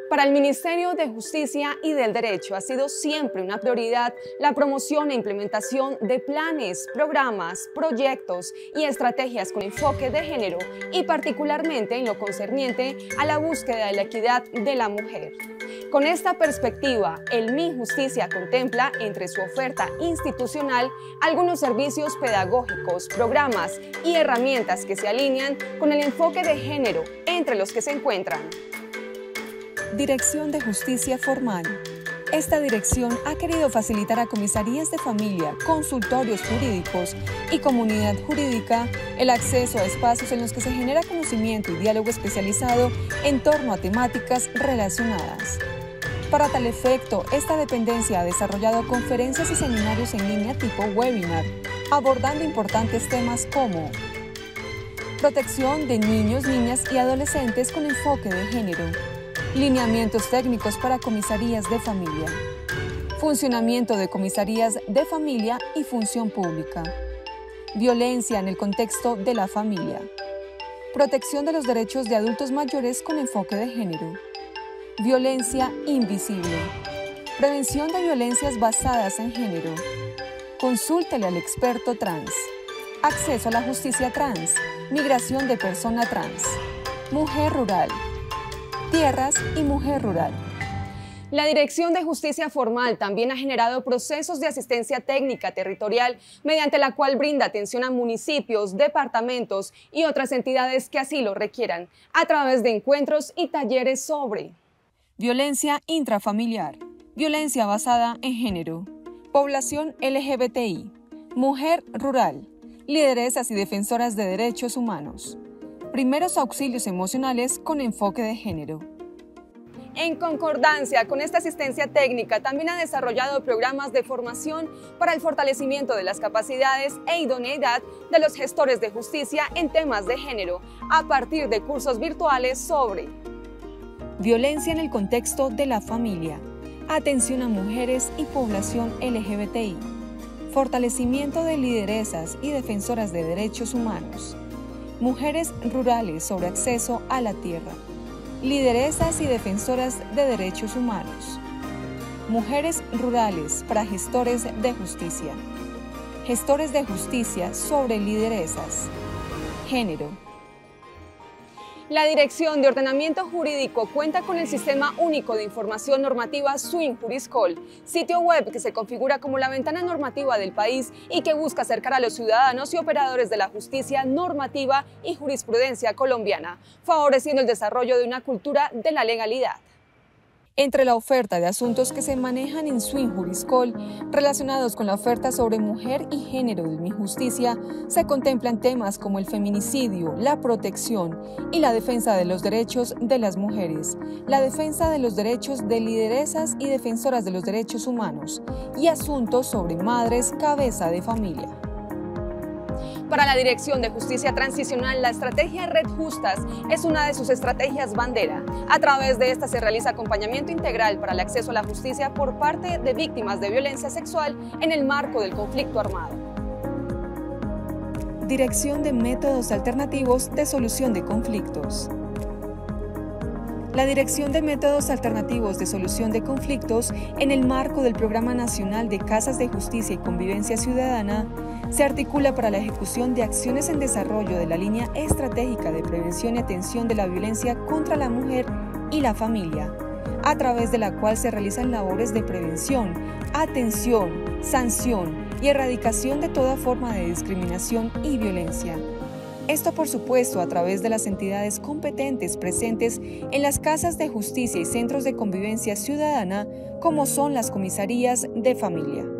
Para el Ministerio de Justicia y del Derecho ha sido siempre una prioridad la promoción e implementación de planes, programas, proyectos y estrategias con enfoque de género y particularmente en lo concerniente a la búsqueda de la equidad de la mujer. Con esta perspectiva, el MinJusticia contempla entre su oferta institucional algunos servicios pedagógicos, programas y herramientas que se alinean con el enfoque de género, entre los que se encuentran Dirección de Justicia Formal. Esta dirección ha querido facilitar a comisarías de familia, consultorios jurídicos y comunidad jurídica el acceso a espacios en los que se genera conocimiento y diálogo especializado en torno a temáticas relacionadas. Para tal efecto, esta dependencia ha desarrollado conferencias y seminarios en línea tipo webinar, abordando importantes temas como protección de niños, niñas y adolescentes con enfoque de género, lineamientos técnicos para comisarías de familia, funcionamiento de comisarías de familia y función pública, violencia en el contexto de la familia, protección de los derechos de adultos mayores con enfoque de género, violencia invisible, prevención de violencias basadas en género, consúltele al experto trans, acceso a la justicia trans, migración de persona trans, mujer rural, tierras y mujer rural. La Dirección de Justicia Formal también ha generado procesos de asistencia técnica territorial mediante la cual brinda atención a municipios, departamentos y otras entidades que así lo requieran, a través de encuentros y talleres sobre violencia intrafamiliar, violencia basada en género, población LGBTI, mujer rural, lideresas y defensoras de derechos humanos, primeros auxilios emocionales con enfoque de género. En concordancia con esta asistencia técnica, también ha desarrollado programas de formación para el fortalecimiento de las capacidades e idoneidad de los gestores de justicia en temas de género, a partir de cursos virtuales sobre violencia en el contexto de la familia, atención a mujeres y población LGBTI, fortalecimiento de lideresas y defensoras de derechos humanos, mujeres rurales sobre acceso a la tierra, lideresas y defensoras de derechos humanos, mujeres rurales para gestores de justicia sobre lideresas, género. La Dirección de Ordenamiento Jurídico cuenta con el Sistema Único de Información Normativa SwinJurisCol, sitio web que se configura como la ventana normativa del país y que busca acercar a los ciudadanos y operadores de la justicia normativa y jurisprudencia colombiana, favoreciendo el desarrollo de una cultura de la legalidad. Entre la oferta de asuntos que se manejan en SwinJurisCol relacionados con la oferta sobre mujer y género del MinJusticia, se contemplan temas como el feminicidio, la protección y la defensa de los derechos de las mujeres, la defensa de los derechos de lideresas y defensoras de los derechos humanos, y asuntos sobre madres cabeza de familia. Para la Dirección de Justicia Transicional, la estrategia Red Justas es una de sus estrategias bandera. A través de esta se realiza acompañamiento integral para el acceso a la justicia por parte de víctimas de violencia sexual en el marco del conflicto armado. Dirección de Métodos Alternativos de Solución de Conflictos. La Dirección de Métodos Alternativos de Solución de Conflictos, en el marco del Programa Nacional de Casas de Justicia y Convivencia Ciudadana, se articula para la ejecución de acciones en desarrollo de la línea estratégica de prevención y atención de la violencia contra la mujer y la familia, a través de la cual se realizan labores de prevención, atención, sanción y erradicación de toda forma de discriminación y violencia. Esto, por supuesto, a través de las entidades competentes presentes en las casas de justicia y centros de convivencia ciudadana, como son las comisarías de familia.